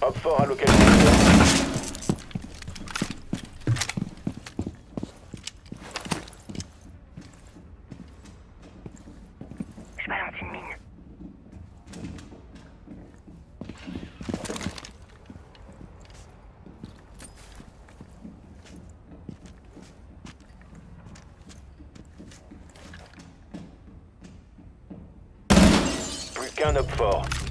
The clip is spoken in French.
Hop fort à localiser. Je balance une mine. Plus qu'un Hop fort.